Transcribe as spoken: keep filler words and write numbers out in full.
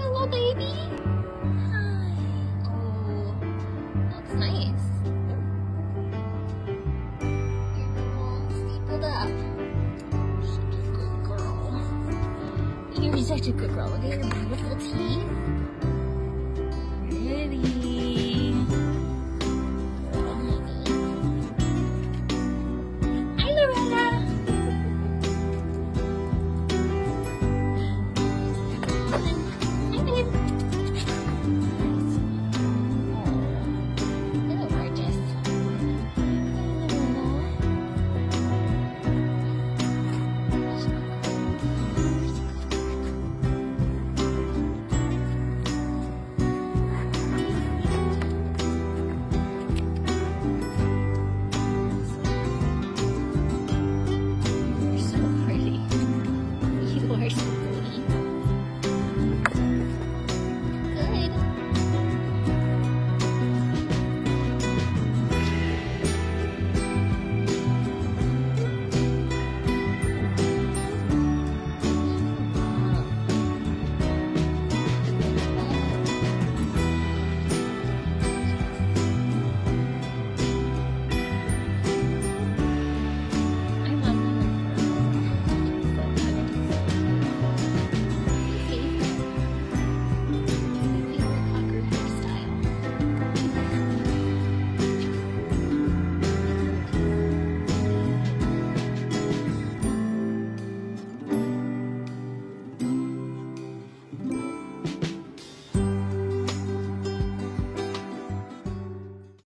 Hello, baby. Hi. Oh, looks nice. You're all stapled up. Such a good girl. You're such a good girl. Look at your beautiful teeth. Pretty.